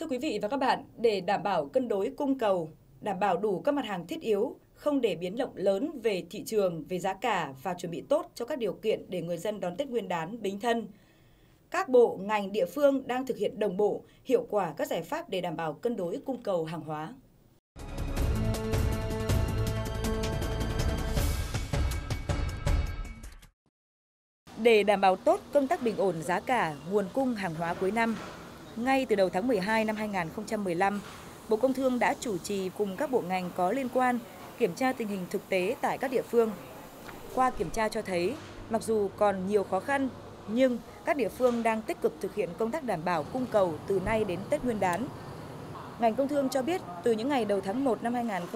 Thưa quý vị và các bạn, để đảm bảo cân đối cung cầu, đảm bảo đủ các mặt hàng thiết yếu, không để biến động lớn về thị trường, về giá cả và chuẩn bị tốt cho các điều kiện để người dân đón Tết Nguyên đán Bính Thân, các bộ, ngành, địa phương đang thực hiện đồng bộ, hiệu quả các giải pháp để đảm bảo cân đối cung cầu hàng hóa. Để đảm bảo tốt công tác bình ổn giá cả, nguồn cung hàng hóa cuối năm, ngay từ đầu tháng 12 năm 2015, Bộ Công Thương đã chủ trì cùng các bộ ngành có liên quan kiểm tra tình hình thực tế tại các địa phương. Qua kiểm tra cho thấy, mặc dù còn nhiều khó khăn, nhưng các địa phương đang tích cực thực hiện công tác đảm bảo cung cầu từ nay đến Tết Nguyên đán. Ngành Công Thương cho biết, từ những ngày đầu tháng 1 năm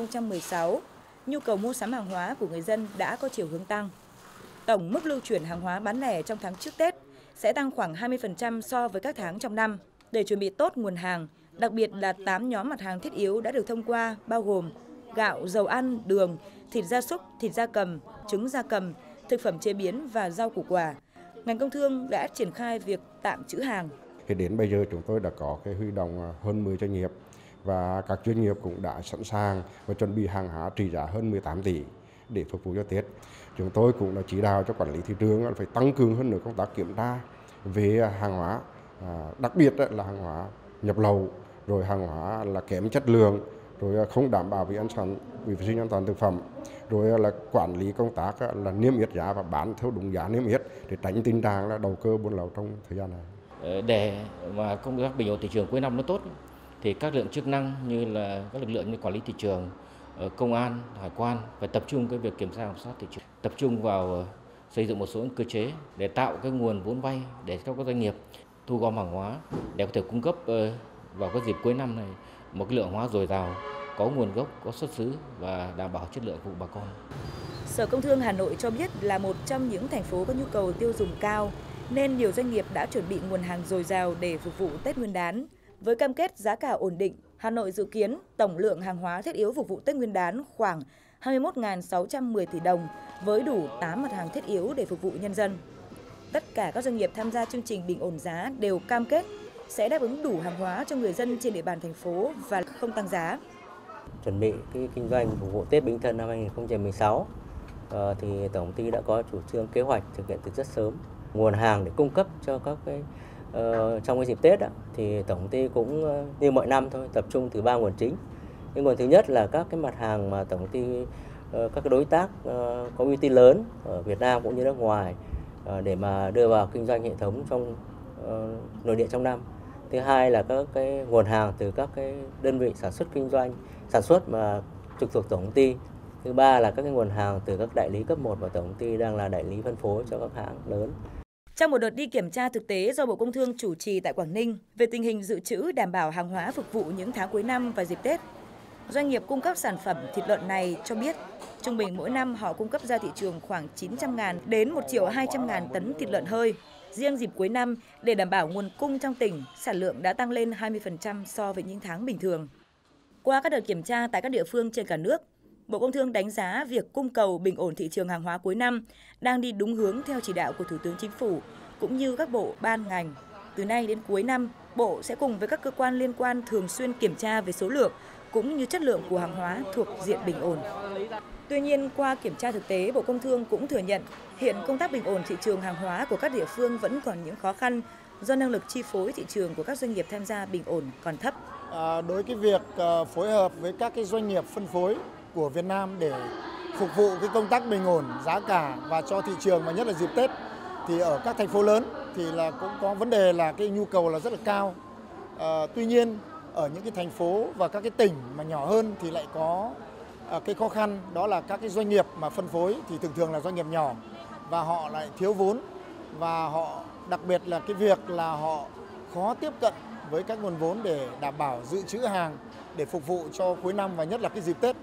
2016, nhu cầu mua sắm hàng hóa của người dân đã có chiều hướng tăng. Tổng mức lưu chuyển hàng hóa bán lẻ trong tháng trước Tết sẽ tăng khoảng 20% so với các tháng trong năm. Để chuẩn bị tốt nguồn hàng, đặc biệt là 8 nhóm mặt hàng thiết yếu đã được thông qua, bao gồm gạo, dầu ăn, đường, thịt gia súc, thịt gia cầm, trứng gia cầm, thực phẩm chế biến và rau củ quả. Ngành Công Thương đã triển khai việc tạm trữ hàng. Đến bây giờ chúng tôi đã có huy động hơn 10 doanh nghiệp và các doanh nghiệp cũng đã sẵn sàng và chuẩn bị hàng hóa trị giá hơn 18 tỷ để phục vụ cho Tết. Chúng tôi cũng đã chỉ đạo cho quản lý thị trường là phải tăng cường hơn nữa công tác kiểm tra về hàng hóa, đặc biệt là hàng hóa nhập lậu, rồi hàng hóa là kém chất lượng, rồi không đảm bảo vệ sinh an toàn thực phẩm, rồi là quản lý công tác là niêm yết giá và bán theo đúng giá niêm yết để tránh tình trạng là đầu cơ buôn lậu trong thời gian này. Để mà công tác bình ổn thị trường cuối năm nó tốt thì các lực lượng chức năng như là các lực lượng như quản lý thị trường, công an, hải quan phải tập trung cái việc kiểm tra giám sát thị trường, tập trung vào xây dựng một số cơ chế để tạo cái nguồn vốn vay để cho các doanh nghiệp thu gom hàng hóa để có thể cung cấp vào cái dịp cuối năm này một cái lượng hóa dồi dào, có nguồn gốc, có xuất xứ và đảm bảo chất lượng phục vụ bà con. Sở Công Thương Hà Nội cho biết là một trong những thành phố có nhu cầu tiêu dùng cao nên nhiều doanh nghiệp đã chuẩn bị nguồn hàng dồi dào để phục vụ Tết Nguyên đán. Với cam kết giá cả ổn định, Hà Nội dự kiến tổng lượng hàng hóa thiết yếu phục vụ Tết Nguyên đán khoảng 21.610 tỷ đồng với đủ 8 mặt hàng thiết yếu để phục vụ nhân dân. Tất cả các doanh nghiệp tham gia chương trình bình ổn giá đều cam kết sẽ đáp ứng đủ hàng hóa cho người dân trên địa bàn thành phố và không tăng giá. Chuẩn bị cái kinh doanh phục vụ Tết Bính Thân năm 2016 thì tổng công ty đã có chủ trương kế hoạch thực hiện từ rất sớm. Nguồn hàng để cung cấp cho các trong cái dịp Tết thì tổng công ty cũng như mọi năm thôi, tập trung từ 3 nguồn chính. Cái nguồn thứ nhất là các cái mặt hàng mà tổng công ty các cái đối tác có uy tín lớn ở Việt Nam cũng như nước ngoài để mà đưa vào kinh doanh hệ thống trong nội địa trong năm. Thứ hai là các cái nguồn hàng từ các cái đơn vị sản xuất kinh doanh, sản xuất mà trực thuộc tổng công ty. Thứ ba là các cái nguồn hàng từ các đại lý cấp 1 và tổng công ty đang là đại lý phân phối cho các hãng lớn. Trong một đợt đi kiểm tra thực tế do Bộ Công Thương chủ trì tại Quảng Ninh về tình hình dự trữ đảm bảo hàng hóa phục vụ những tháng cuối năm và dịp Tết, doanh nghiệp cung cấp sản phẩm thịt lợn này cho biết trung bình mỗi năm họ cung cấp ra thị trường khoảng 900.000 đến 1.200.000 tấn thịt lợn hơi. Riêng dịp cuối năm, để đảm bảo nguồn cung trong tỉnh, sản lượng đã tăng lên 20% so với những tháng bình thường. Qua các đợt kiểm tra tại các địa phương trên cả nước, Bộ Công Thương đánh giá việc cung cầu bình ổn thị trường hàng hóa cuối năm đang đi đúng hướng theo chỉ đạo của Thủ tướng Chính phủ, cũng như các bộ, ban, ngành. Từ nay đến cuối năm, Bộ sẽ cùng với các cơ quan liên quan thường xuyên kiểm tra về số lượng cũng như chất lượng của hàng hóa thuộc diện bình ổn. Tuy nhiên, qua kiểm tra thực tế, Bộ Công Thương cũng thừa nhận hiện công tác bình ổn thị trường hàng hóa của các địa phương vẫn còn những khó khăn do năng lực chi phối thị trường của các doanh nghiệp tham gia bình ổn còn thấp. Đối với việc phối hợp với các cái doanh nghiệp phân phối của Việt Nam để phục vụ cái công tác bình ổn giá cả và cho thị trường mà nhất là dịp Tết thì ở các thành phố lớn thì là cũng có vấn đề là cái nhu cầu là rất là cao. Tuy nhiên ở những cái thành phố và các cái tỉnh mà nhỏ hơn thì lại có cái khó khăn, đó là các cái doanh nghiệp mà phân phối thì thường là doanh nghiệp nhỏ và họ lại thiếu vốn và họ đặc biệt là cái việc là họ khó tiếp cận với các nguồn vốn để đảm bảo dự trữ hàng để phục vụ cho cuối năm và nhất là cái dịp Tết.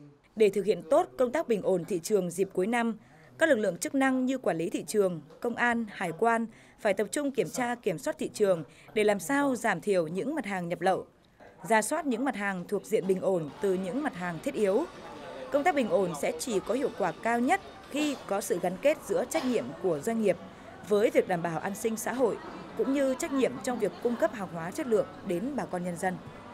Để thực hiện tốt công tác bình ổn thị trường dịp cuối năm, các lực lượng chức năng như quản lý thị trường, công an, hải quan phải tập trung kiểm tra kiểm soát thị trường để làm sao giảm thiểu những mặt hàng nhập lậu, rà soát những mặt hàng thuộc diện bình ổn từ những mặt hàng thiết yếu. Công tác bình ổn sẽ chỉ có hiệu quả cao nhất khi có sự gắn kết giữa trách nhiệm của doanh nghiệp với việc đảm bảo an sinh xã hội, cũng như trách nhiệm trong việc cung cấp hàng hóa chất lượng đến bà con nhân dân.